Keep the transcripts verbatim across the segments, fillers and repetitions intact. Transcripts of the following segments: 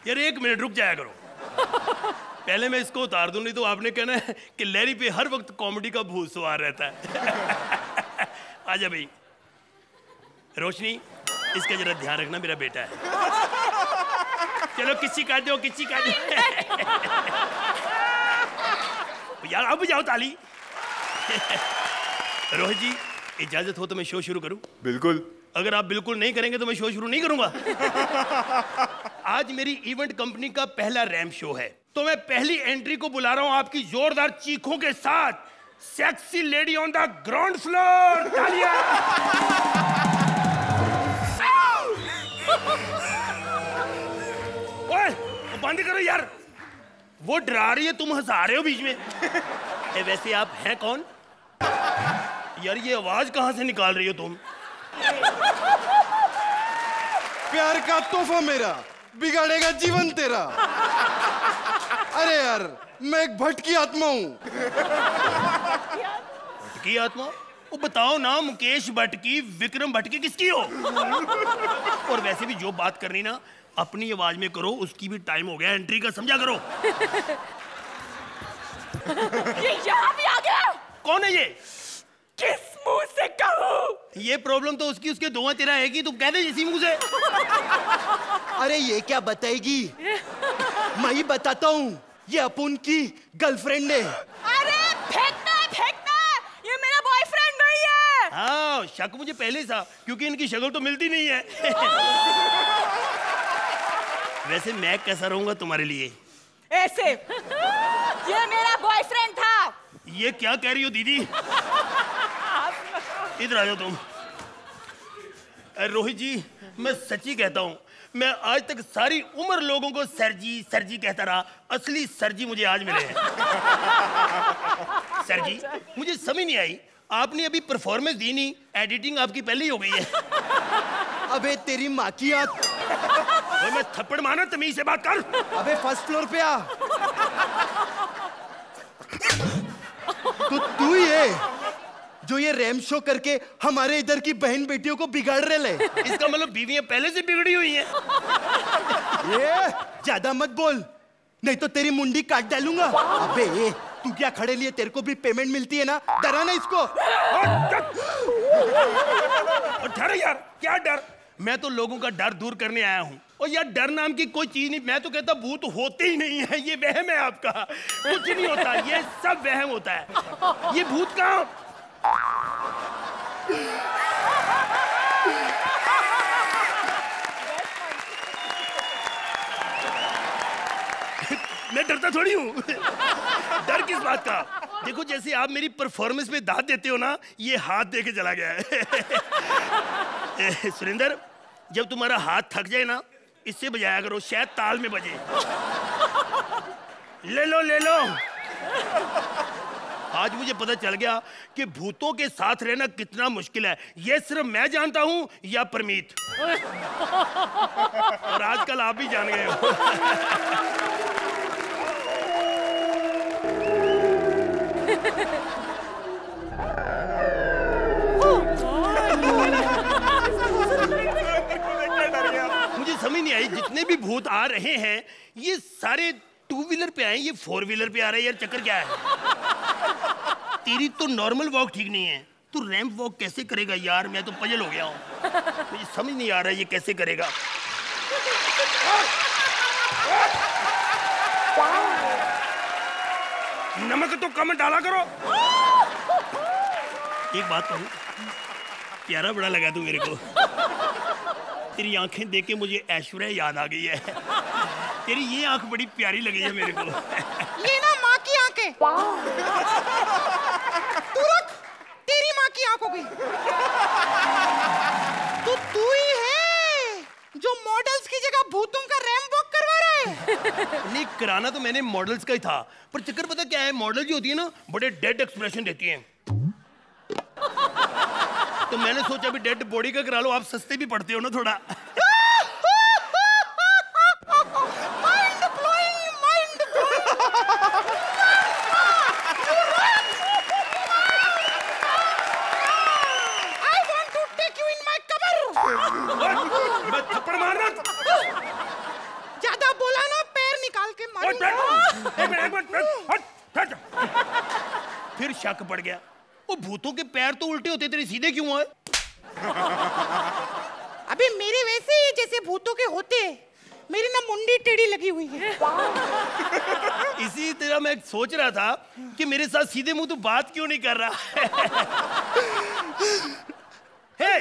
यार एक मिनट रुक जाया करो। पहले मैं इसको उतार दूं, नहीं तो आपने कहना है कि लहरी पे हर वक्त कॉमेडी का भूत सवार रहता है। आजा भाई। रोशनी, इसका जरा ध्यान रखना, मेरा बेटा है। चलो किसी का दो, किसी का दो। यार अब जाओ ताली। रोहित जी, इजाजत हो तो मैं शो शुरू करूं? बिल्कुल। अगर आप बिल्कुल नहीं करेंगे तो मैं शो शुरू नहीं करूंगा। आज मेरी इवेंट कंपनी का पहला रैंप शो है, तो मैं पहली एंट्री को बुला रहा हूं आपकी जोरदार चीखों के साथ। Sexy lady on the ground floor, तालियां। ओए, बंद करो यार, वो डरा रही है, तुम हंसा रहे हो बीच में। ए, वैसे आप हैं कौन? यार ये आवाज कहां से निकाल रही हो तुम? प्यार का तोहफा मेरा, बिगाड़ेगा जीवन तेरा। अरे यार, मैं एक भटकी आत्मा हूं। भटकी आत्मा? वो बताओ ना, मुकेश भट्ट की, विक्रम भट्ट की, किसकी हो? और वैसे भी जो बात करनी ना अपनी आवाज में करो, उसकी भी टाइम हो गया एंट्री का, समझा करो। ये यहाँ भी आ गया। कौन है ये? किस मुंह से कहूँ? ये प्रॉब्लम तो उसकी उसके दोहा तेरा है कि तू कह दे इसी मुंह से। अरे ये क्या बताएगी? मैं ही बताता हूँ, ये अपुन की गर्लफ्रेंड है। अरे फेंकना फेंकना, ये मेरा बॉयफ्रेंड नहीं है। हाँ, शक मुझे पहले ही था, क्योंकि इनकी शक्ल तो मिलती नहीं है। वैसे मैं कैसा रहूंगा तुम्हारे लिए? ऐसे। ये मेरा बॉयफ्रेंड था। ये क्या कह रही हो दीदी? इधर आ जाओ तुम। रोहित जी, मैं सच्ची कहता हूँ, मैं आज तक सारी उम्र लोगों को सर जी सर जी कहता रहा, असली सर जी मुझे आज मिले हैं। सर जी, मुझे समझ नहीं आई, आपने अभी परफॉर्मेंस दी नहीं, एडिटिंग आपकी पहले ही हो गई है। अबे तेरी माँ की आत। और मैं थप्पड़ मारना, तमीज से बात कर। अबे फर्स्ट फ्लोर पे आ। तो तू ही है जो ये रैम शो करके हमारे इधर की बहन बेटियों को बिगाड़ रहे ले। इसका मतलब बीवियां पहले से बिगड़ी हुई हैं। ये ज्यादा मत बोल, नहीं तो तेरी मुंडी काट डालूंगा। अबे तू क्या खड़े लिए, तेरे को भी पेमेंट मिलती है ना, डरा ना इसको। और डर यार, क्या डर? मैं तो लोगों का डर दूर करने आया हूँ। और यार डर नाम की कोई चीज नहीं, मैं तो कहता भूत होते ही नहीं है, ये वहम है आपका। कुछ नहीं होता, ये सब वहम होता है। ये भूत कहाँ? मैं डरता थोड़ी हूँ। डर किस बात का? देखो, जैसे आप मेरी परफॉर्मेंस में दाद देते हो ना, ये हाथ दे के चला गया है। सुरेंद्र, जब तुम्हारा हाथ थक जाए ना, इससे बजाया करो, शायद ताल में बजे। ले लो ले लो। आज मुझे पता चल गया कि भूतों के साथ रहना कितना मुश्किल है। ये सिर्फ मैं जानता हूं या परमीत? और आजकल आप भी जान गए हो। मुझे समझ नहीं आई, जितने भी भूत आ रहे हैं ये सारे टू व्हीलर पे आए, ये फोर व्हीलर पे आ रहे हैं। यार चक्कर क्या है? तेरी तो नॉर्मल वॉक ठीक नहीं है, तू रैंप वॉक कैसे करेगा यार? मैं तो पजल हो गया हूँ, मुझे समझ नहीं आ रहा है ये कैसे करेगा। नमक तो कम डाला करो। एक बात कहूँ, प्यारा बड़ा लगा तू मेरे को। तेरी आंखें देख के मुझे ऐश्वर्या याद आ गई है। तेरी ये आंख बड़ी प्यारी लगी है मेरे को। ये ना माँ की आंखें। तू रख, तेरी माँ की आंख हो गई। तो तू ही है जो मॉडल्स की जगह भूतों का रैंप वॉक करवा रहा है। नहीं, कराना तो मैंने मॉडल्स का ही था, पर चक्कर पता क्या है, मॉडल जो होती है ना, बड़े डेड एक्सप्रेशन देती हैं। तो मैंने सोचा भी डेड बॉडी का करा लो, आप सस्ते भी पड़ते हो ना थोड़ा। Mind blowing, mind I want to take you in my cover. मैं थप्पड़ मारना। ज्यादा बोला शक पड़ गया। वो भूतों के पैर तो उल्टे होते, तेरे सीधे क्यों है? अबे मेरे वैसे ही जैसे भूतों के होते, मेरी ना मुंडी टेढ़ी लगी हुई है। इसी तरह मैं सोच रहा था कि मेरे साथ सीधे मुंह तू बात क्यों नहीं कर रहा। हे,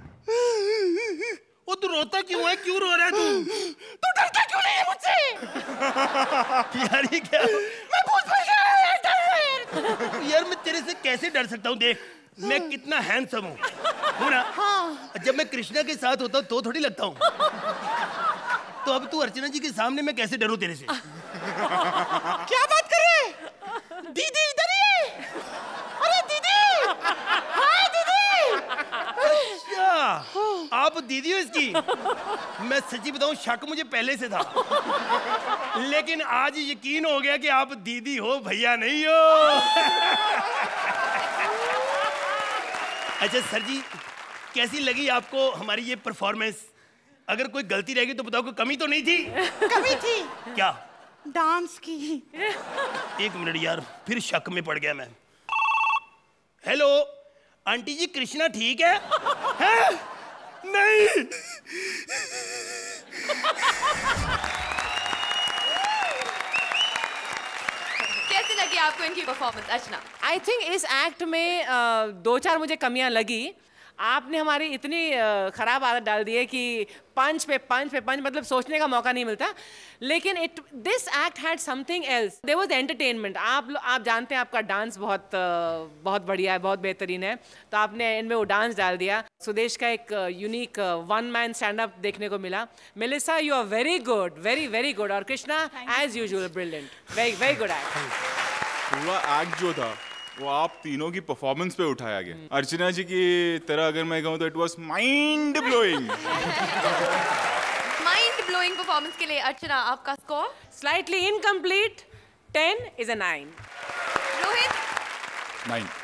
वो तू रोता क्यों है? क्यों रो रहा है तू? तू डरता क्यों नहीं है मुझसे? यार ये क्या? मैं भूत बन गया यार, डर। यार मैं तेरे से कैसे डर सकता हूँ? देख मैं कितना हैंडसम हूँ, हूँ ना? हाँ। जब मैं कृष्णा के साथ होता हूँ तो थोड़ी लगता हूँ। तो अब तू अर्चना जी के सामने मैं कैसे डरूं तेरे से? क्या बात कर रहे हैं? दीदी इधर ही है। अरे दीदी, हाय दीदी। अच्छा, आप दीदी हो इसकी? मैं सच्ची बताऊं, शक मुझे पहले से था, लेकिन आज यकीन हो गया कि आप दीदी हो, भैया नहीं हो। अच्छा सर जी, कैसी लगी आपको हमारी ये परफॉर्मेंस? अगर कोई गलती रहेगी तो बताओ, कोई कमी तो नहीं थी? कमी थी। क्या? डांस की। एक मिनट यार, फिर शक में पड़ गया मैं। हेलो आंटी जी, कृष्णा ठीक है? है? नहीं। कैसी लगी आपको इनकी परफॉर्मेंस अर्चना? आई थिंक इस एक्ट में uh, दो चार मुझे कमियां लगी। आपने हमारी इतनी uh, खराब आदत डाल दी है कि पंच पे पंच पे पंच, मतलब सोचने का मौका नहीं मिलता। लेकिन it this act had something else. There was entertainment. आप आप जानते हैं आपका डांस बहुत uh, बहुत बढ़िया है, बहुत बेहतरीन है, तो आपने इनमें वो डांस डाल दिया। सुदेश का एक unique one man stand up देखने को मिला। Melissa, you are very good, very very good. और Krishna as usual brilliant, very very good act. पूरा एक्ट जो था वो आप तीनों की परफॉर्मेंस पे उठाया गया। अर्चना जी की तरह अगर मैं कहूँ तो it was mind blowing. Mind blowing performance के लिए अर्चना आपका score? Slightly incomplete, ten is a nine. Rohit? Nine.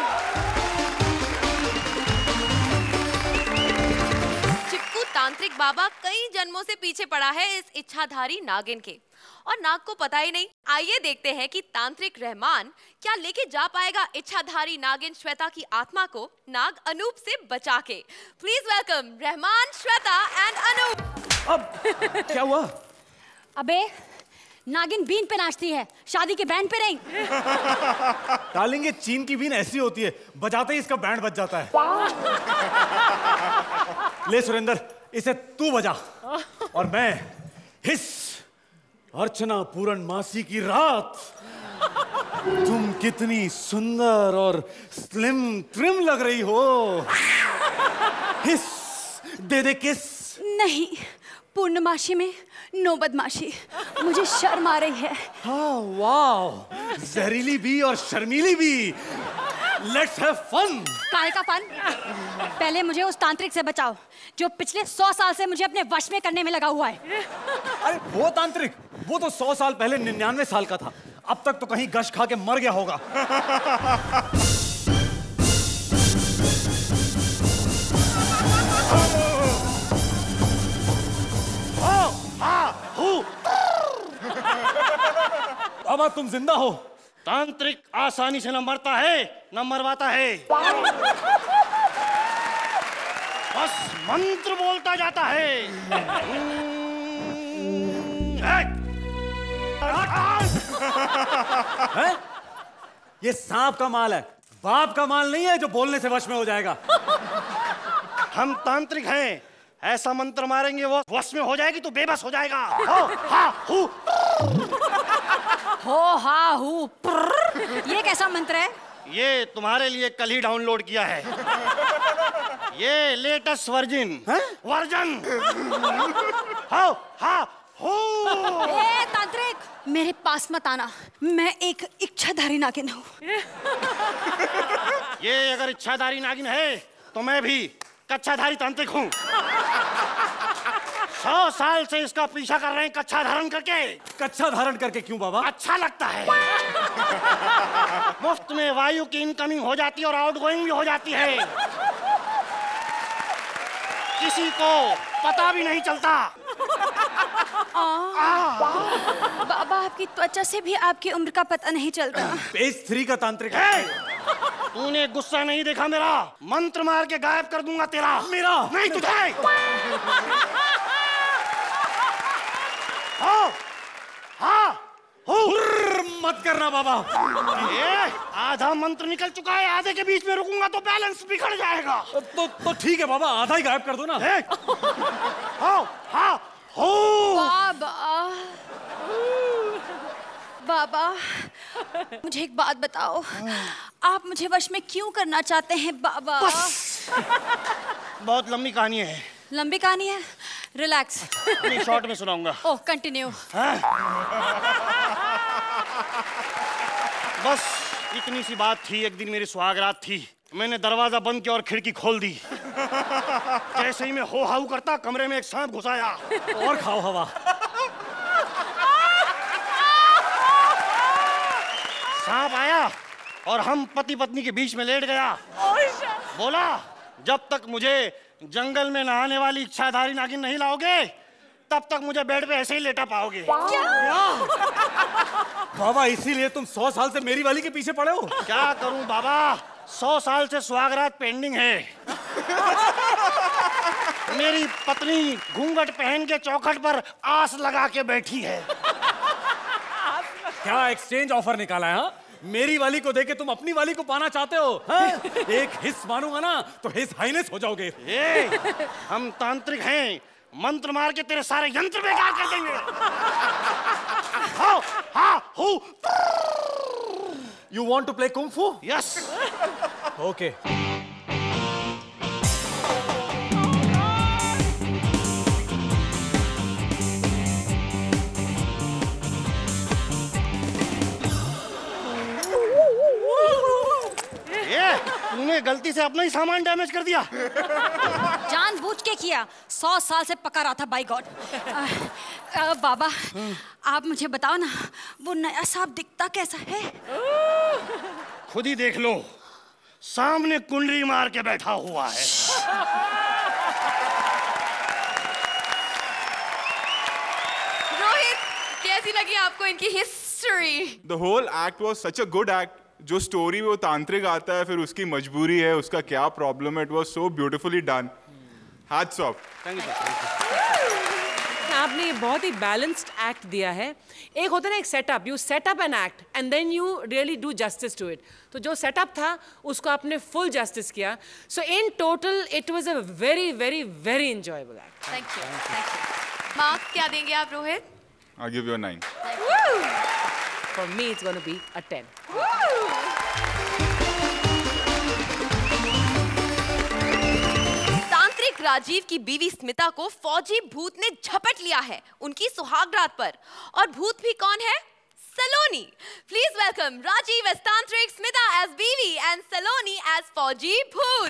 चिपकू तांत्रिक बाबा कई जन्मों से पीछे पड़ा है इस इच्छाधारी नागिन के, और नाग को पता ही नहीं। आइए देखते हैं कि तांत्रिक रहमान क्या लेके जा पाएगा इच्छाधारी नागिन श्वेता की आत्मा को नाग अनूप से बचा के। Please welcome Rahman, Shweta and Anup. अब क्या हुआ? अबे नागिन बीन पे नाचती है, शादी के बैंड पे नहीं। डालेंगे, चीन की बीन ऐसी होती है, बजाते ही इसका बैंड बज जाता है। ले सुरेंद्र, इसे तू बजा और मैं हिस। अर्चना पूर्णमासी की रात, तुम कितनी सुंदर और स्लिम ट्रिम लग रही हो। हिस, दे दे किस। नहीं, पूर्णमासी में नो बदमाशी, मुझे शर्म आ रही है। हाँ वाह, जहरीली भी और शर्मीली भी। Let's have fun. काहे का फन? पहले मुझे उस तांत्रिक से बचाओ जो पिछले सौ साल से मुझे अपने वश में करने में लगा हुआ है। अरे वो तांत्रिक, वो तो सौ साल पहले निन्यानवे साल का था, अब तक तो कहीं गश खा के मर गया होगा। अब तुम जिंदा हो। तांत्रिक आसानी से न मरता है न मरवाता है, बस मंत्र बोलता जाता है। है? ये सांप का माल है, बाप का माल नहीं है जो बोलने से वश में हो जाएगा। हम तांत्रिक हैं, ऐसा मंत्र मारेंगे वो वश में हो जाएगी तो बेबस हो जाएगा। हो हा हु। हो हा हु प्र। ये कैसा मंत्र है? ये तुम्हारे लिए कल ही डाउनलोड किया है, ये लेटेस्ट वर्जन वर्जन। हो हा हु। ए तांत्रिक, मेरे पास मत आना, मैं एक इच्छाधारी नागिन हूँ। ये अगर इच्छाधारी नागिन है तो मैं भी कच्छाधारी तांत्रिक हूँ। सौ साल से इसका पीछा कर रहे हैं कच्छा धारण करके। कच्छा धारण करके क्यों बाबा? अच्छा लगता है। मुफ्त में वायु की इनकमिंग हो जाती है और आउटगोइंग भी हो जाती है, किसी को पता भी नहीं चलता। बाबा आपकी त्वचा से भी आपकी उम्र का पता नहीं चलता। पेज थ्री का तांत्रिक है। तूने गुस्सा नहीं देखा मेरा? मंत्र मार के गायब कर दूंगा तेरा। मेरा नहीं तुझे। हाँ हाँ हो। मत करना बाबा। ये आधा मंत्र निकल चुका है, आधे के बीच में रुकूंगा तो बैलेंस बिगड़ जाएगा। तो तो ठीक है बाबा, आधा ही गायब कर दो ना। हाँ हाँ हो। बाबा बाबा मुझे एक बात बताओ, आप मुझे वश में क्यों करना चाहते हैं बाबा? बहुत लंबी कहानी है। लंबी कहानी है, रिलैक्स। नहीं, शॉर्ट में सुनाऊंगा। Oh continue. बस इतनी सी बात थी। एक दिन मेरी सुहागरात थी, मैंने दरवाजा बंद किया और खिड़की खोल दी। जैसे ही मैं हो हाउ करता, कमरे में एक सांप घुस आया। और खाओ हवा। सांप आया और हम पति पत्नी के बीच में लेट गया। बोला, जब तक मुझे जंगल में नहाने वाली इच्छाधारी नागिन नहीं लाओगे, तब तक मुझे बेड पे ऐसे ही लेटा पाओगे। बाबा इसीलिए तुम सौ साल से मेरी वाली के पीछे पड़े हो? क्या करूं बाबा, सौ साल से सुहागरात पेंडिंग है। मेरी पत्नी घूंघट पहन के चौखट पर आस लगा के बैठी है। क्या एक्सचेंज ऑफर निकाला है? हाँ? मेरी वाली को देके तुम अपनी वाली को पाना चाहते हो? हाँ? एक हिस्स मानूंगा ना तो हिस हाइनेस हो जाओगे। ए, हम तांत्रिक हैं, मंत्र मार के तेरे सारे यंत्र बेकार कर देंगे। हाँ, हाँ, हो। You want to play kung fu? Yes. Okay. तूने गलती से अपना ही सामान डैमेज कर दिया। जानबूझ के किया, सौ साल से पका रहा था। Bye God. बाबा आप मुझे बताओ ना, वो नया सांप दिखता कैसा है? खुद ही देख लो, सामने कुंडली मार के बैठा हुआ है। रोहित, कैसी लगी आपको इनकी history? The whole act was such a good act. जो स्टोरी वो तांत्रिक आता है, फिर उसकी मजबूरी है, उसका क्या प्रॉब्लम है, it was so beautifully done. Hats off. Thank you. आपने ये बहुत ही बैलेंस्ड एक्ट दिया है। एक होता है ना एक setup, you setup an act and then you really do justice to it. तो जो सेटअप था उसको आपने फुल जस्टिस किया। So in total it was a very very very enjoyable act. Thank you, thank you. Marks क्या देंगे आप Rohit? I give you a nine. For me, it's going to be a ten. तांत्रिक राजीव की बीवी स्मिता को फौजी भूत ने झपट लिया है उनकी सुहागरात पर। और भूत भी कौन है? Saloni. Please welcome Rajiv as tantrik, Smita as biwi and Saloni as fauji bhoot.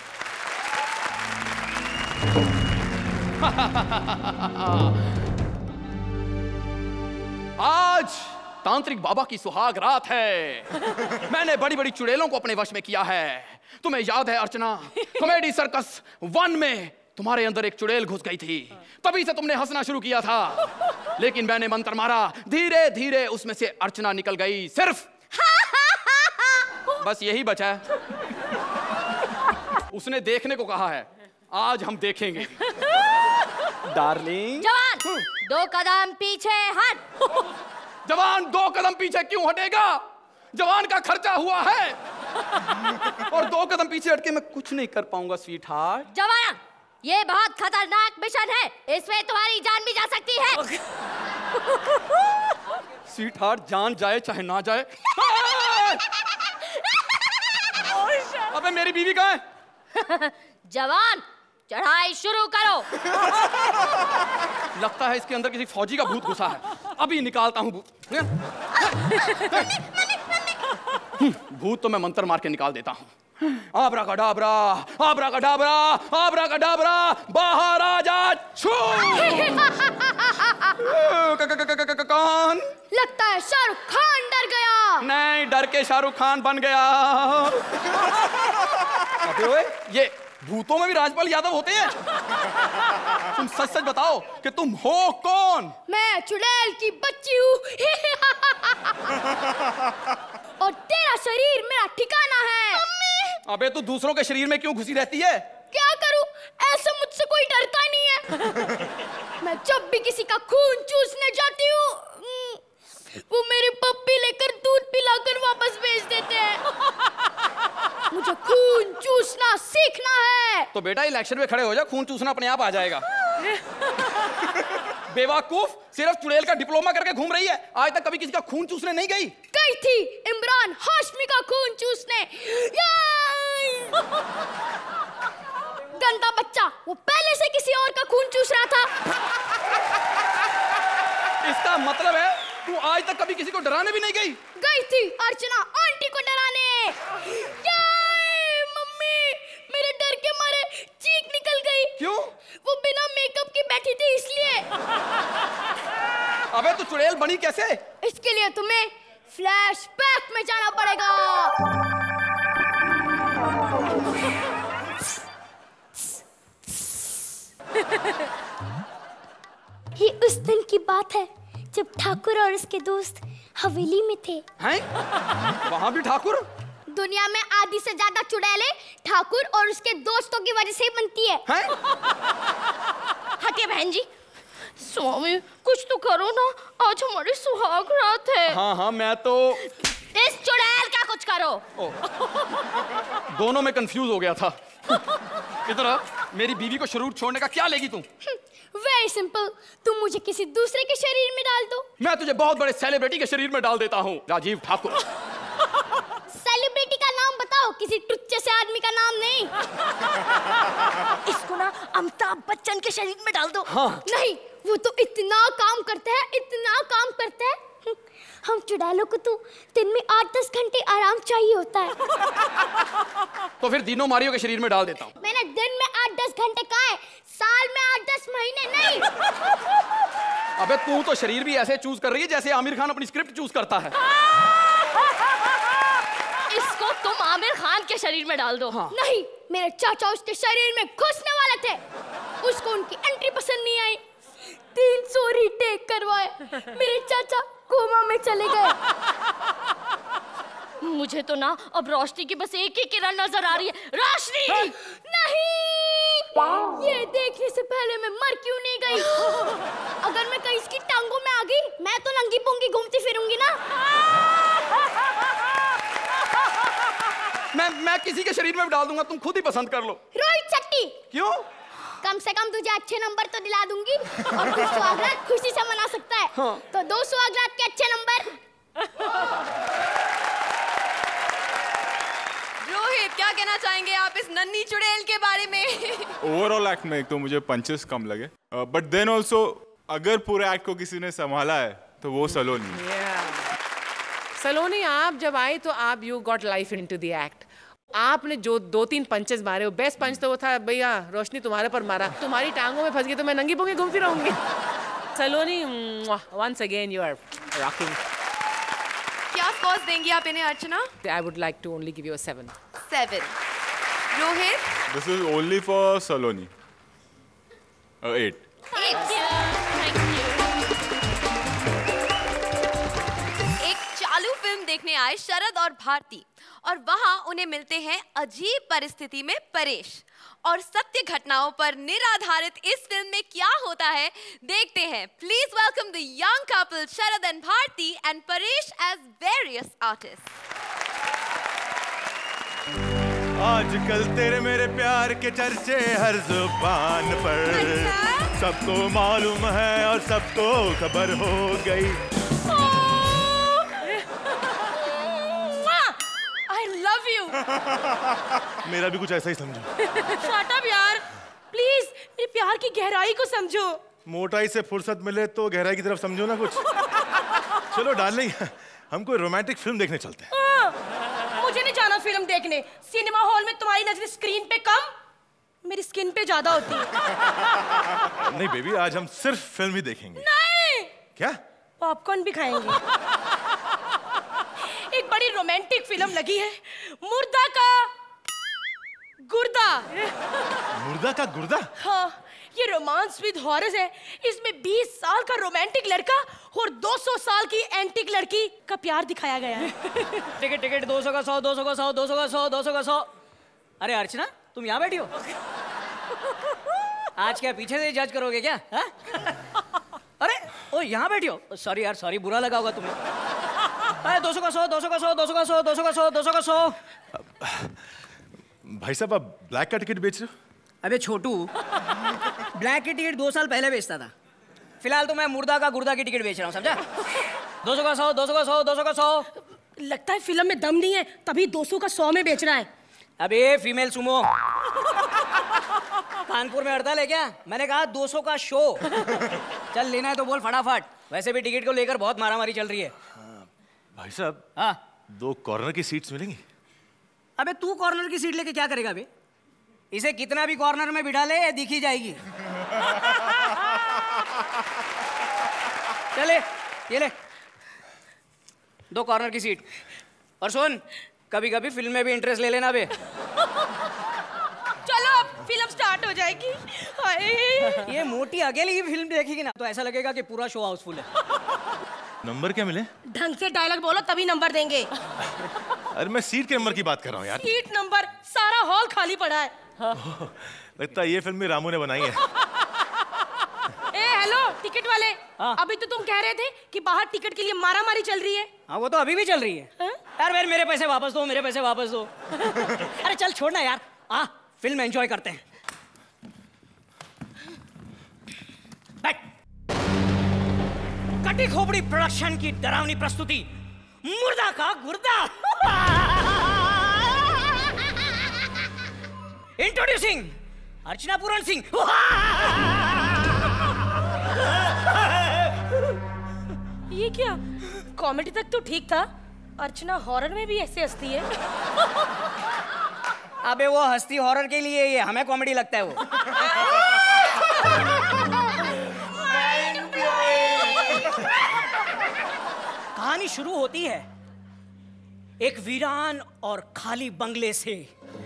आज तांत्रिक बाबा की सुहाग रात है। मैंने बड़ी बड़ी चुड़ैलों को अपने वश में किया है। तुम्हें याद है अर्चना, कॉमेडी सर्कस वन में तुम्हारे अंदर एक चुड़ैल घुस गई थी, तभी से तुमने हंसना शुरू किया था। लेकिन मैंने मंत्र मारा, धीरे धीरे उसमें से अर्चना निकल गई। सिर्फ बस यही बचा है। उसने देखने को कहा है, आज हम देखेंगे। डार्लिंग। जवान दो कदम पीछे हट। जवान दो कदम पीछे क्यों हटेगा? जवान का खर्चा हुआ है। और दो कदम पीछे हटके मैं कुछ नहीं कर पाऊंगा स्वीट हार्ट। जवान ये बहुत खतरनाक मिशन है, इसमें तुम्हारी जान भी जा सकती है। स्वीट हार्ट, जान जाए चाहे ना जाए। अबे मेरी बीवी कहाँ है? जवान चढ़ाई शुरू करो। लगता है इसके अंदर किसी फौजी का भूत घुसा है। अभी निकालता हूँ भूत। भूत तो मैं मंत्र मार के निकाल देता हूँ। आब्राकाडाब्रा, आब्राकाडाब्रा, आब्राकाडाब्रा, बाहर आ जा। छू। कौन? लगता है शाहरुख खान डर गया। नहीं, डर के शाहरुख खान बन गया। अबे ओए, ये भूतों में भी राजपाल यादव होते हैं? तुम सच सच बताओ कि तुम हो कौन? मैं चुड़ैल की बच्ची हूँ। और तेरा शरीर मेरा ठिकाना है। मम्मी! अबे तू दूसरों के शरीर में क्यों घुसी रहती है? क्या करूं, ऐसे मुझसे कोई डरता नहीं है। मैं जब भी किसी का खून चूसने जाती हूँ, वो मेरी पप्पी लेकर दूध पिलाकर वापस भेज देते हैं। मुझे खून चूसना सीखना है। तो बेटा इलेक्शन में खड़े हो जा, खून चूसना अपने आप आ जाएगा। बेवकूफ, सिर्फ चुड़ैल का डिप्लोमा करके घूम रही है, आज तक कभी किसी का खून चूसने नहीं गई। गई थी इमरान हाशमी का खून चूसने। गंदा बच्चा, वो पहले से किसी और का खून चूस रहा था। इसका मतलब है तू आज तक कभी किसी को डराने भी नहीं गई? गई थी अर्चना आंटी को डराने। मम्मी, मेरे डर के मारे चीख निकल गई। क्यों? वो बिना मेकअप की बैठी थी इसलिए। अबे तू चुड़ैल बनी कैसे? इसके लिए तुम्हें फ्लैशबैक में जाना पड़ेगा। ये उस दिन की बात है जब ठाकुर और उसके दोस्त हवेली में थे। हैं? वहाँ भी ठाकुर? दुनिया में आधी से ज्यादा चुड़ैलें ठाकुर और उसके दोस्तों की वजह से बनती है। हैं? हटे बहन जी। स्वामी कुछ तो करो ना, आज हमारी सुहाग रात है। हाँ हाँ मैं तो इस चुड़ैल का कुछ करो। दोनों में कंफ्यूज हो गया था। इधर आ, मेरी बीवी को शरीर छोड़ने का क्या लेगी तू? वेरी सिंपल, तुम मुझे किसी दूसरे के शरीर में डाल दो। मैं तुझे बहुत बड़े सेलिब्रिटी के शरीर में डाल देता हूँ, राजीव ठाकुर। सेलिब्रिटी का नाम बताओ, किसी टुच्चे से आदमी का नाम नहीं। इसको ना अमिताभ बच्चन के शरीर में डाल दो। हाँ। नहीं, वो तो इतना काम करते हैं, इतना काम करते हैं। हम चुड़ैलों को तो दिन में आठ दस घंटे आराम चाहिए होता है। तो फिर दिनों मारियो के शरीर में डाल देता हूँ। मैंने दिन में आठ दस घंटे कहा है, साल में आठ दस महीने नहीं। अबे तू तो शरीर भी ऐसे चूज कर रही है जैसे आमिर खान अपनी स्क्रिप्ट चूज करता है। इसको तुम आमिर खान के शरीर में डाल दो। हाँ। नहीं, मेरे चाचा उसके शरीर में घुसने वाले थे, उसको उनकी एंट्री पसंद नहीं आई, तीन सौ रीटेक करवाए, मेरे चाचा कोमा में चले गए। मुझे तो ना अब रोशनी की बस एक ही किरण नजर आ रही है। रोशनी! नहीं, ये देखने से पहले मैं मर क्यों नहीं गई? अगर मैं कहीं इसकी टांगों में आ गई, मैं तो नंगी पुंगी घूमती फिरूंगी ना। मैं मैं किसी के शरीर में डाल दूंगा, तुम खुद ही पसंद कर लो। रोहित शेट्टी। क्यों? कम से कम तुझे अच्छे नंबर तो दिला दूंगी, और तू सुहागरात खुशी से मना सकता है। हाँ। तो दो सुहागरात के अच्छे नंबर। रोहित, क्या कहना चाहेंगे आप इस नन्ही चुड़ैल के बारे में? ओवरऑल एक्ट में एक तो मुझे पंचेस कम लगे, बट देन ऑल्सो अगर पूरे एक्ट को किसी ने संभाला है तो वो सलोनी। सलोनी, आप जब आई तो आप you got life into the act. आपने जो दो तीन पंचेस मारे, वो बेस्ट पंच तो वो था भैया रोशनी तुम्हारे पर मारा, तुम्हारी टांगों में फंस गई तो मैं नंगी पुंगी घूमती रहूंगी। Saloni, once again you are rocking. क्या स्कोर देंगी आप इन्हें Archana? I would like to only give you a seven. Seven. Rohit? This is only for Saloni. Eight. एक चालू फिल्म देखने आए शरद और भारती, और वहां उन्हें मिलते हैं अजीब परिस्थिति में परेश, और सत्य घटनाओं पर निराधारित इस फिल्म में क्या होता है देखते हैं। Please welcome the young couple Sharad and Bharti and Paresh as various artist. आजकल तेरे मेरे प्यार के चर्चे हर जुबान पर। अच्छा? सबको मालूम है और सबको खबर हो गई। Love you. मेरा भी कुछ ऐसा ही समझो। शट अप यार, प्लीज मेरे प्यार की गहराई को समझो। मोटाई से फुर्सत मिले तो गहराई की तरफ समझो ना कुछ। चलो डार्लिंग, हम कोई रोमांटिक फिल्म देखने चलते हैं। हाँ, मुझे नहीं जाना फिल्म देखने। सिनेमा हॉल में तुम्हारी नजर स्क्रीन पे कम, मेरी स्किन पे ज्यादा होती है। नहीं बेबी, आज हम सिर्फ फिल्म ही देखेंगे। नहीं। क्या? पॉपकॉर्न भी खाएंगे। एक बड़ी रोमांटिक फिल्म लगी है, मुर्दा का गुर्दा। मुर्दा का गुर्दा? हाँ, ये रोमांस विद हॉरर है। इसमें बीस साल का रोमांटिक लड़का और दो सौ साल की एंटिक लड़की का प्यार दिखाया गया है। टिकट टिकट दो सौ का सौ, दो सौ का सौ, दो सौ का सौ, दो सौ का सौ। अरे अर्चना, तुम यहाँ बैठी हो? आज क्या पीछे से जज करोगे क्या? हा? अरे ओ यहाँ बैठी हो? सॉरी यार, सॉरी, बुरा लगा होगा तुम्हें। अरे दो सौ का सौ, दो सौ का सौ, दो सौ का सौ, दो सौ का सौ, दो सौ का सौ। भाई साहब, आप ब्लैक का टिकट बेच रहे हो? अबे छोटू, ब्लैक की टिकट दो साल पहले बेचता था। फिलहाल तो मैं मुर्दा का गुर्दा की टिकट बेच रहा हूँ, समझा? दो सौ का सौ, दो सौ का सौ, दो सौ का सौ। लगता है फिल्म में दम नहीं है, तभी दो सौ का सौ में बेच रहा है। अबे फीमेल सुमो, कानपुर में हड़ताल है क्या? मैंने कहा दो सौ का शो। चल लेना है तो बोल फटाफट, वैसे भी टिकट को लेकर बहुत मारामारी चल रही है। भाई साहब, हाँ, दो कॉर्नर की सीट्स मिलेंगी? अबे तू कॉर्नर की सीट लेके क्या करेगा बे? इसे कितना भी कॉर्नर में बिठा ले, दिखी जाएगी। चले, ये ले दो कॉर्नर की सीट। और सुन, कभी कभी फिल्म में भी इंटरेस्ट ले लेना बे। चलो अब फिल्म स्टार्ट हो जाएगी। ये मोटी अकेली ही फिल्म देखेगी ना तो ऐसा लगेगा कि पूरा शो हाउसफुल है। नंबर क्या मिले? ढंग से डायलॉग बोलो तभी नंबर देंगे। अरे मैं सीट के नंबर की बात कर रहा हूँ यार। सीट नंबर, सारा हॉल खाली पड़ा है। ओह, लगता है ये फिल्म भी रामू ने बनाई है। ए हेलो टिकट वाले, हाँ? अभी तो तुम कह रहे थे कि बाहर टिकट के लिए मारामारी चल रही है। हाँ वो तो अभी भी चल रही है। हा? यार मेरे मेरे पैसे वापस दो, मेरे पैसे वापस दो। अरे चल छोड़ना यार, आ फिल्म एंजॉय करते हैं। बैठ। कटी खोपड़ी प्रोडक्शन की डरावनी प्रस्तुति, मुर्दा का गुर्दा। इंट्रोड्यूसिंग अर्चना पूरन सिंह। ये क्या, कॉमेडी तक तो ठीक था, अर्चना हॉरर में भी ऐसे हंसती है। अबे वो हंसती हॉरर के लिए, ये हमें कॉमेडी लगता है वो। कहानी शुरू होती है एक वीरान और खाली बंगले से।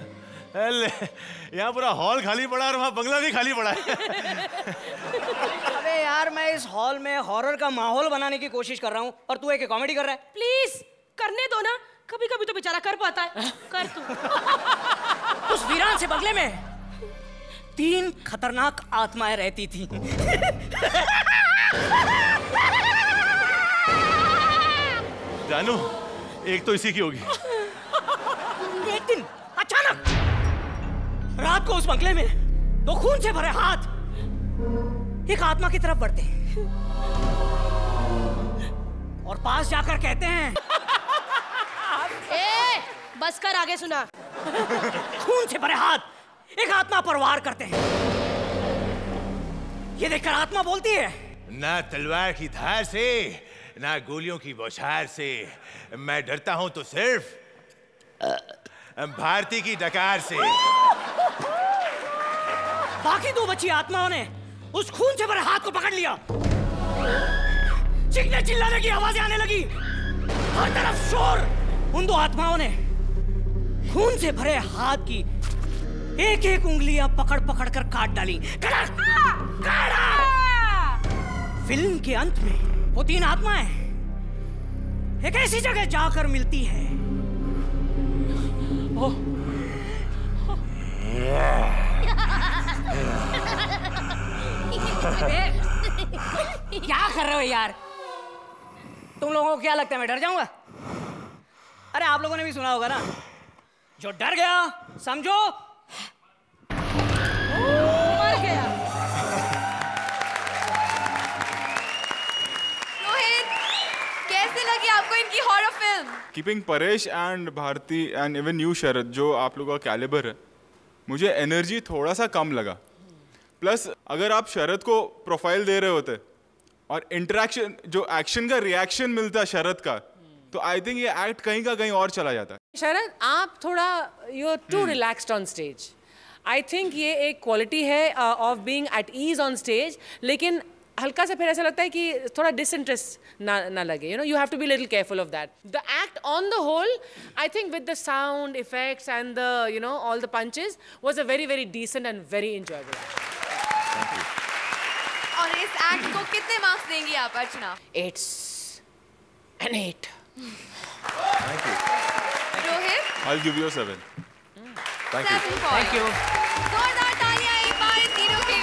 यहाँ पूरा हॉल खाली पड़ा है और वहाँ बंगला भी खाली पड़ा है। अबे यार, मैं इस हॉल में हॉरर का माहौल बनाने की कोशिश कर रहा हूँ और तू एक कॉमेडी कर रहा है। प्लीज करने दो ना, कभी कभी तो बेचारा कर पाता है। कर तू। उस वीरान से बंगले में तीन खतरनाक आत्माएं रहती थी। जानू, एक तो इसी की होगी। एक दिन अचानक रात को उस बंगले में दो खून से भरे हाथ एक आत्मा की तरफ बढ़ते हैं और पास जाकर कहते हैं, ए, बस कर, आगे सुना। खून से भरे हाथ एक आत्मा पर वार करते हैं। ये देखकर आत्मा बोलती है, ना तलवार की धार से ना गोलियों की बौछार से, मैं डरता हूं तो सिर्फ भारती की डकार से। बाकी दो बची आत्माओं ने उस खून से भरे हाथ को पकड़ लिया। चीखने चिल्लाने की आवाजें आने लगी, हर तरफ शोर। उन दो आत्माओं ने खून से भरे हाथ की एक एक उंगलियां पकड़ पकड़ कर काट डाली। फिल्म के अंत में वो तीन आत्माएं एक ऐसी जगह जाकर मिलती है। क्या कर रहे हो यार? तुम लोगों को क्या लगता है मैं डर जाऊंगा? अरे आप लोगों ने भी सुना होगा ना, जो डर गया समझो मर गया। रोहित, कैसी लगी आपको इनकी horror film? Keeping Paresh and Bharti and even you Sharad, जो आप लोगों का कैलिबर है, मुझे एनर्जी थोड़ा सा कम लगा। प्लस अगर आप शरद को प्रोफाइल दे रहे होते और इंटरेक्शन, जो एक्शन का रिएक्शन मिलता शरद का, तो आई थिंक ये एक्ट कहीं का कहीं और चला जाता है। शरद, आप थोड़ा you are too relaxed on stage. I think ये एक क्वालिटी है of being at ease on stage, लेकिन हल्का से फिर ऐसा लगता है कि थोड़ा डिसइंटरेस्ट ना ना लगे। You know, you have to be little careful of that. The act on the whole, I think with the sound effects and the you know all the punches, was a very very decent and very enjoyable. और इस act को कितने marks देंगी आप अर्चना? It's an eight. Rohit? I'll give you a seven. Thank you. Seven point. Thank you. जोरदार तालियां एक बार इन तीनों के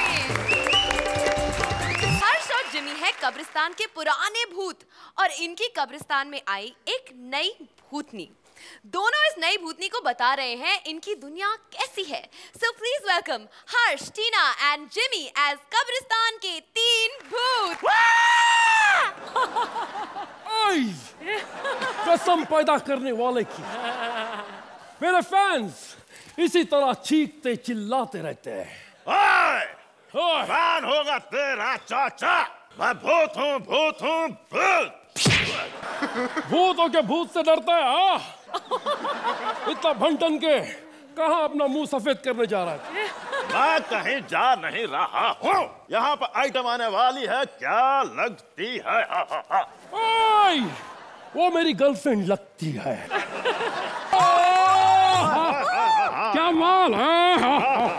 लिए। हर्ष और जिमी है कब्रिस्तान के पुराने भूत और इनकी कब्रिस्तान में आई एक नई भूतनी। दोनों इस नई भूतनी को बता रहे हैं इनकी दुनिया कैसी है। So please welcome Harsh, Tina and Jimmy as कब्रिस्तान के तीन भूत। कसम पैदा करने वाले की, मेरे फैंस इसी तरह चीखते चिल्लाते रहते हैं। ओए! फैन होगा तेरा चाचा, मैं भूत हूँ, भूत हूँ, भूत। भूतों के भूत से डरता है हाँ? इतना भंटन के कहाँ अपना मुंह सफेद करने जा रहा है? मैं कहीं जा नहीं रहा हूँ। यहाँ पर आइटम आने वाली है, क्या लगती है? हा, हा, हा। ओए! वो मेरी गर्लफ्रेंड लगती है। क्या माल है?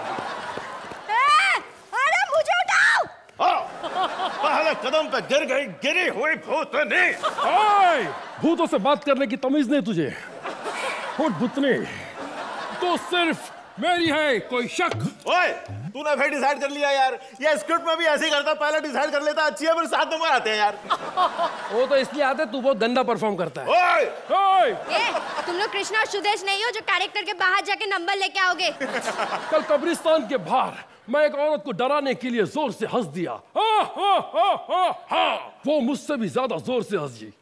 अरे मुझे उठाओ! पहले कदम पे गिर गई गिरी हुई भूतनी। ओए! भूतों से बात करने की तमीज नहीं तुझे? और भूतनी तो सिर्फ मेरी है, कोई शक? ओए, तूने फिर डिसाइड कर लिया यार। ये स्क्रिप्ट में भी ऐसे ही करता, पहले डिसाइड कर लेता, अच्छी है फिर सात नंबर आते हैं यार। वो तो इसलिए आते तू बहुत गंदा परफॉर्म करता है। ओए! ओए! ए, तुम लोग कृष्णा और सुदेश नहीं हो जो कैरेक्टर के बाहर जाके नंबर लेके आओगे। कल कब्रिस्तान के बाहर मैं एक औरत को डराने के लिए जोर से हंस दिया। हा, हा, हा, हा, हा। वो मुझसे भी ज्यादा जोर से हंस जी।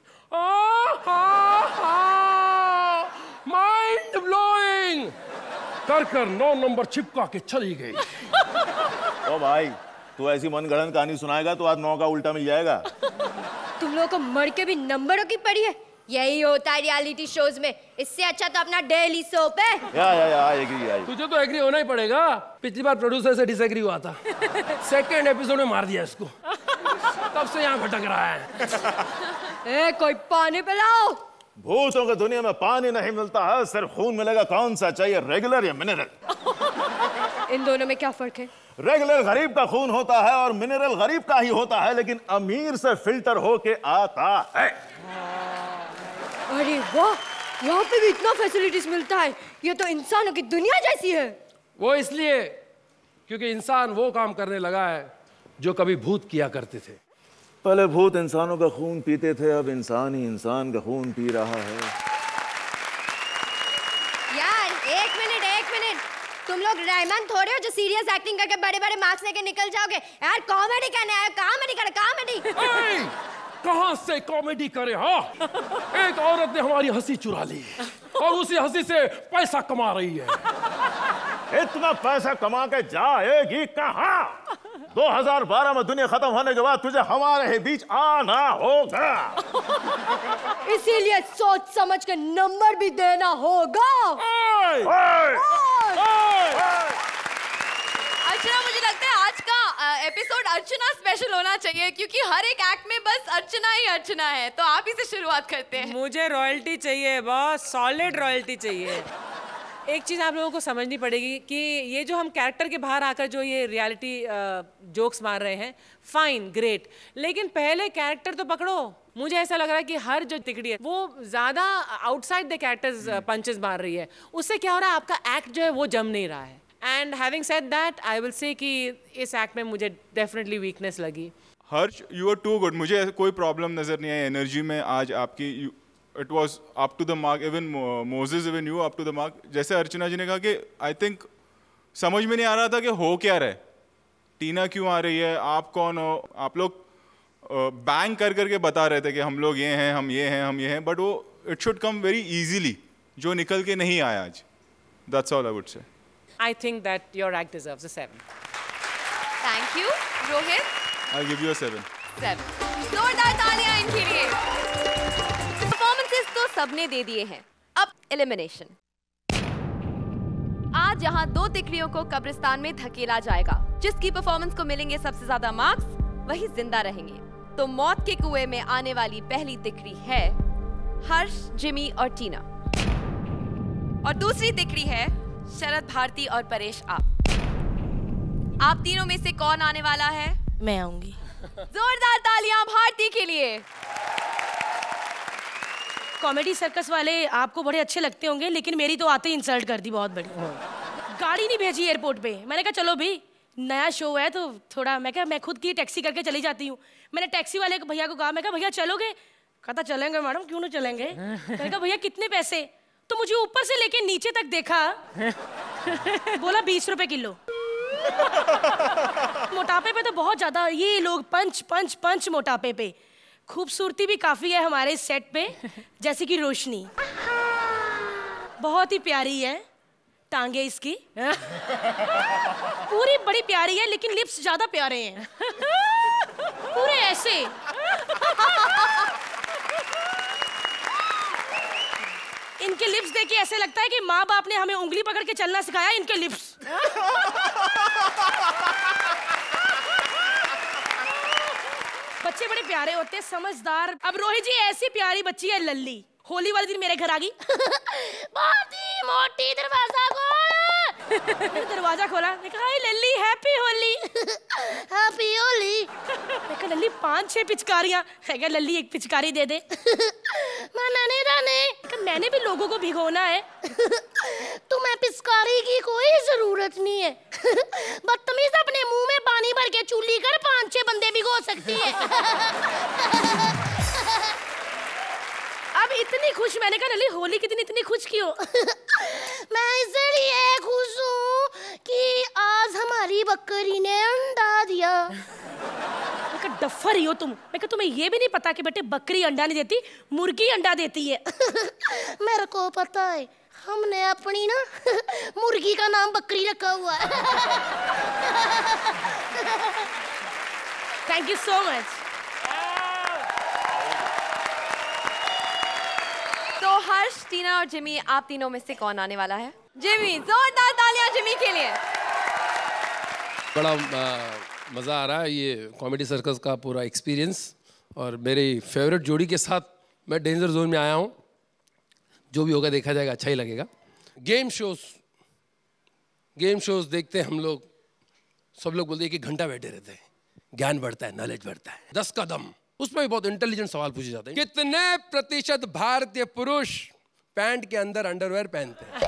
माइंड ब्लोइंग कर कर नौ नंबर चिपका के चली गई। ओ भाई, तू ऐसी मनगढ़ंत कहानी सुनाएगा तो आज नौ का उल्टा मिल जाएगा। तुम लोगों को मर के भी नंबरों की पड़ी है। यही होता है रियलिटी शोज में। इससे अच्छा तो अपना डेली सोप है। या या या एग्री आई। तुझे तो एग्री होना ही पड़ेगा। पिछली बार प्रोड्यूसर से डिसएग्री हुआ था, सेकंड एपिसोड में मार दिया इसको, तब से यहाँ भटक रहा है। ए, कोई पानी पिलाओ। भूतों की दुनिया में पानी नहीं मिलता है, सिर्फ खून मिलेगा। कौन सा चाहिए, रेगुलर या मिनरल? इन दोनों में क्या फर्क है? रेगुलर गरीब का खून होता है और मिनरल गरीब का ही होता है, लेकिन अमीर से फिल्टर होके आता है। अरे वाह, यहाँ पे भी इतना फैसिलिटीज मिलता है। ये तो इंसानों की दुनिया जैसी है। वो इसलिए क्योंकि इंसान वो काम करने लगा है जो कभी भूत किया करते थे। पहले भूत इंसानों का खून पीते थे, अब इंसान ही इंसान का खून पी रहा है। यार एक मिनट एक मिनट, तुम लोग रहमान थोड़े हो जो सीरियस एक्टिंग करके बड़े बड़े मार्क्स लेके निकल जाओगे। यार कॉमेडी करने आए, कॉमेडी करे कॉमेडी। कहाँ से कॉमेडी करे हाँ? एक औरत ने हमारी हंसी चुरा ली और उसी हंसी से पैसा कमा रही है। इतना पैसा कमा के जाएगी कहाँ? दो हज़ार बारह में दुनिया खत्म होने के बाद तुझे हमारे ही बीच आना होगा। इसीलिए सोच समझ के नंबर भी देना होगा। ओए! ओए! अर्चना, मुझे लगता है आज का एपिसोड अर्चना स्पेशल होना चाहिए क्योंकि हर एक एक्ट में बस अर्चना ही अर्चना है। तो आप ही से शुरुआत करते हैं। मुझे रॉयल्टी चाहिए बॉस, सॉलिड रॉयल्टी चाहिए। एक चीज़ आप लोगों को समझनी पड़ेगी कि ये जो हम कैरेक्टर के बाहर आकर जो ये रियलिटी जोक्स मार रहे हैं, फाइन ग्रेट, लेकिन पहले कैरेक्टर तो पकड़ो। मुझे ऐसा लग रहा है कि हर जो तिकड़ी है वो ज़्यादा आउटसाइड द कैरेक्टर्स पंचेस मार रही है। उससे क्या हो रहा है, आपका एक्ट जो है वो जम नहीं रहा है। And having said that I will say कि इस एक्ट में मुझे डेफिनेटली वीकनेस लगी। Harsh, you are too good. मुझे कोई प्रॉब्लम नज़र नहीं आई एनर्जी में आज आपकी। It was up to the mark, even Moses, even you up to the mark. जैसे अर्चना जी ने कहा कि आई थिंक समझ में नहीं आ रहा था कि हो क्या रहा है, टीना क्यों आ रही है, आप कौन हो। आप लोग बैंग कर करके बता रहे थे कि हम लोग ये हैं, हम ये हैं, हम ये हैं, बट वो it should come very easily, जो निकल के नहीं आया आज। That's all I would say. I think that your act deserves a seven. Thank you, Rohit. I'll give you a seven. Seven. जोरदार तालियां इनके लिए। परफॉर्मेंसेस तो सबने दे दिए हैं, अब एलिमिनेशन। आज यहाँ दो तिकड़ियों को कब्रिस्तान में धकेला जाएगा। जिसकी परफॉर्मेंस को मिलेंगे सबसे ज्यादा मार्क्स, वही जिंदा रहेंगे। तो मौत के कुएं में आने वाली पहली तिकड़ी है हर्ष, जिमी और टीना, और दूसरी तिकड़ी है शरद, भारती और परेश। आप आप तीनों में से कौन आने वाला है? मैं आऊंगी। जोरदार तालियां भारती के लिए। कॉमेडी सर्कस वाले आपको बड़े अच्छे लगते होंगे, लेकिन मेरी तो आते ही इंसल्ट कर दी बहुत बड़ी। गाड़ी नहीं भेजी एयरपोर्ट पे। मैंने कहा चलो भी नया शो है तो थोड़ा, मैं कहा मैं खुद की टैक्सी करके चली जाती हूँ। मैंने टैक्सी वाले को भैया को कहा, मैं कहा भैया चलोगे? कहता चलेंगे मैडम, क्यों नहीं चलेंगे। मैंने कहा भैया कितने पैसे? तो मुझे ऊपर से लेके नीचे तक देखा, बोला बीस रुपए किलो। मोटापे पे तो बहुत ज्यादा ये लोग पंच पंच पंच मोटापे पे। खूबसूरती भी काफी है हमारे सेट पे, जैसे कि रोशनी बहुत ही प्यारी है, टांगे इसकी पूरी बड़ी प्यारी है, लेकिन लिप्स ज्यादा प्यारे हैं पूरे ऐसे। इनके लिप्स देख के ऐसे लगता है कि माँ बाप ने हमें उंगली पकड़ के चलना सिखाया, इनके लिप्स। बच्चे बड़े प्यारे होते हैं, समझदार। अब रोहित जी ऐसी प्यारी बच्ची है लल्ली, होली वाले दिन मेरे घर आ गई। मोटी मोटी दरवाजा खोल। दरवाजा खोला, मैं कहा hi Lalli happy Holi. Happy Holi. मैं कहा लल्ली पांच छह पिचकारियां है क्या? लल्ली एक पिचकारी दे दे। मैंने राने मैंने भी लोगों को भिगोना है। तुम्हें पिचकारी की कोई जरूरत नहीं है। बदतमीज अपने मुंह में पानी भर के चूली कर पांच छह बंदे भिगो सकती है। अब इतनी खुश, मैंने कहा लल्ली होली के दिन इतनी खुश क्यों? मैं इसलिए खुश हूँ कि आज हमारी बकरी ने अंडा दिया। मैं कहा डफर ही हो तुम। मैं कहा तुम्हें ये भी नहीं पता कि बेटे बकरी अंडा नहीं देती, मुर्गी अंडा देती है। मेरे को पता है, हमने अपनी ना मुर्गी का नाम बकरी रखा हुआ है। Thank you so much. तो हर्ष, टीना और जिमी, आप तीनों में से कौन आने वाला है? जिमी, जोरदार तालियां जिमी के लिए। बड़ा आ, मज़ा आ रहा है ये कॉमेडी सर्कस का पूरा एक्सपीरियंस, और मेरी फेवरेट जोड़ी के साथ मैं डेंजर जोन में आया हूँ। जो भी होगा देखा जाएगा, अच्छा ही लगेगा। गेम शोज गेम शोज देखते हैं हम लोग, सब लोग बोलते हैं कि घंटा बैठे रहते हैं, ज्ञान बढ़ता है, नॉलेज बढ़ता है। दस का दम, उसमें भी बहुत इंटेलिजेंट सवाल पूछे जाते हैं। कितने प्रतिशत भारतीय पुरुष पैंट के अंदर अंडरवेयर पहनते हैं?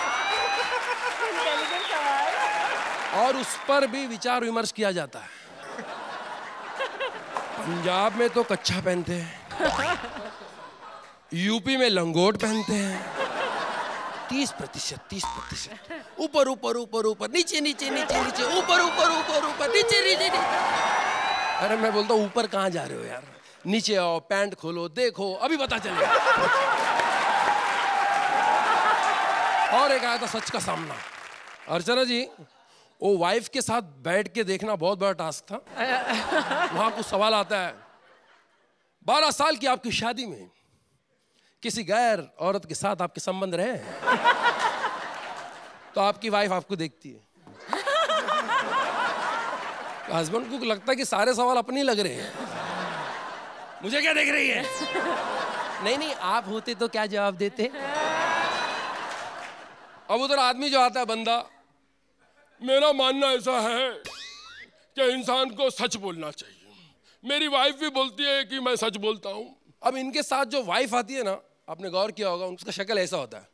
और उस पर भी विचार विमर्श किया जाता है। पंजाब में तो कच्छा पहनते हैं, यूपी में लंगोट पहनते हैं। तीस प्रतिशत तीस प्रतिशत ऊपर ऊपर ऊपर ऊपर नीचे नीचे नीचे नीचे ऊपर ऊपर ऊपर ऊपर नीचे नीचे नीचे। अरे मैं बोलता हूँ ऊपर कहाँ जा रहे हो यार, नीचे आओ, पैंट खोलो, देखो, अभी पता चलेगा। और एक आया था सच का सामना। अर्चना जी, वो वाइफ के साथ बैठ के देखना बहुत बड़ा टास्क था। वहां कुछ सवाल आता है, बारह साल की आपकी शादी में किसी गैर औरत के साथ आपके संबंध रहे हैं? तो आपकी वाइफ आपको देखती है, हस्बैंड को लगता है कि सारे सवाल अपने लग रहे हैं, मुझे क्या देख रही है? नहीं नहीं, आप होते तो क्या जवाब देते? अब उधर आदमी जो आता है, बंदा, मेरा मानना ऐसा है कि इंसान को सच बोलना चाहिए। मेरी वाइफ भी बोलती है कि मैं सच बोलता हूँ। अब इनके साथ जो वाइफ आती है ना, आपने गौर किया होगा, उसका शक्ल ऐसा होता है।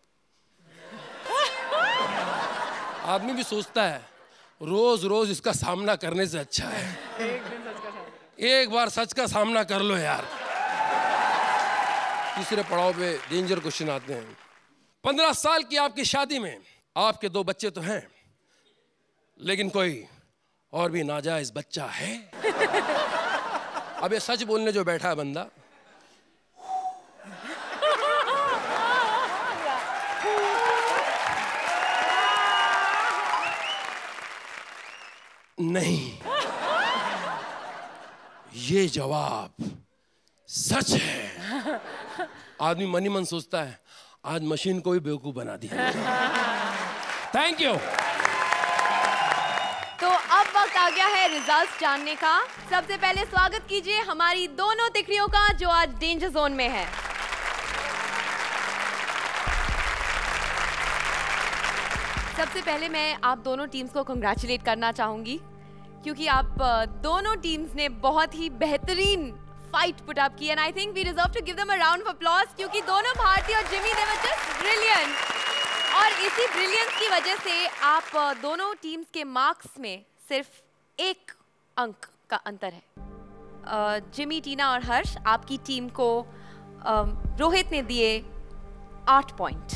आदमी भी सोचता है रोज रोज इसका सामना करने से अच्छा है एक दिन सच का सामना। एक बार सच का सामना कर लो यार। तीसरे पड़ाव पे डेंजर क्वेश्चन आते हैं। पंद्रह साल की आपकी शादी में आपके दो बच्चे तो हैं, लेकिन कोई और भी नाजायज बच्चा है? अब ये सच बोलने जो बैठा है बंदा, नहीं, ये जवाब सच है। आदमी मनी मन सोचता है आज मशीन को भी बेवकूफ बना दिया। Thank you. तो अब वक्त आ गया है रिजल्ट्स जानने का। सबसे पहले स्वागत कीजिए हमारी दोनों तिकड़ियों का जो आज डेंजर जोन में है। सबसे पहले मैं आप दोनों टीम्स को कंग्रेचुलेट करना चाहूंगी क्योंकि आप अ, दोनों टीम्स ने बहुत ही बेहतरीन फाइट पुट अप की and I think we deserve to give them a round of applause क्योंकि दोनों भारती और Jimmy they were just brilliant और इसी ब्रिलियंस की वजह से आप अ, दोनों टीम्स के मार्क्स में सिर्फ एक अंक का अंतर है। अ, जिमी, टीना और हर्ष, आपकी टीम को अ, रोहित ने दिए आठ पॉइंट,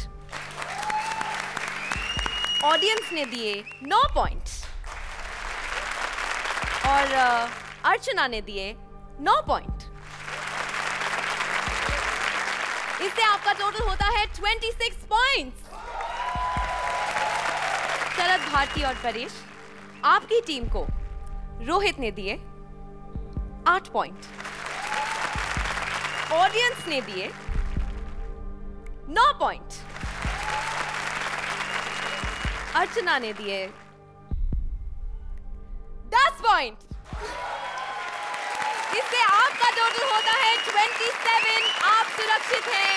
ऑडियंस ने दिए नौ पॉइंट और अ, अर्चना ने दिए नौ पॉइंट। इससे आपका टोटल होता है छब्बीस पॉइंट्स। शरद, भारती और परेश, आपकी टीम को रोहित ने दिए आठ पॉइंट, ऑडियंस ने दिए नौ पॉइंट, अर्चना ने दिए दस पॉइंट। इससे आपका टोटल होता है सत्ताईस। आप सुरक्षित हैं।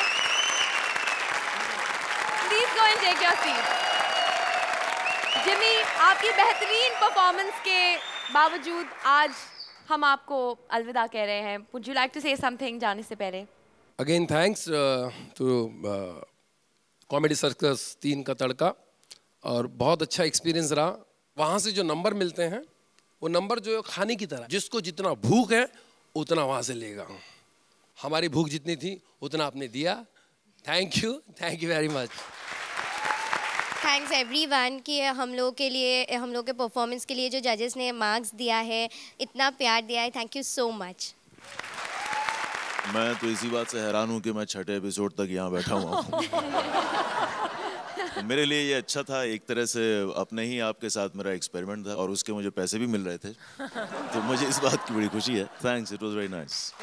Please go and take your seat. Jimmy, आपकी बेहतरीन परफॉर्मेंस के बावजूद आज हम आपको अलविदा कह रहे हैं। Would you like to say something जाने से पहले? Again thanks to comedy circus तीन का तड़का, और बहुत अच्छा एक्सपीरियंस रहा। वहाँ से जो नंबर मिलते हैं वो नंबर जो है खाने की तरह, जिसको जितना भूख है उतना वहाँ से लेगा। हमारी भूख जितनी थी उतना आपने दिया। Thank you, thank you very much. Thanks everyone कि हम लोग के लिए, हम लोग के परफॉर्मेंस के लिए जो जजेस ने मार्क्स दिया है, इतना प्यार दिया है, थैंक यू सो मच। मैं तो इसी बात से हैरान हूँ कि मैं छठे एपिसोड तक यहाँ बैठा हुआ हूँ। मेरे लिए ये अच्छा था, एक तरह से अपने ही आपके साथ मेरा एक्सपेरिमेंट था और उसके मुझे पैसे भी मिल रहे थे, तो मुझे इस बात की बड़ी खुशी है। Thanks, it was very nice.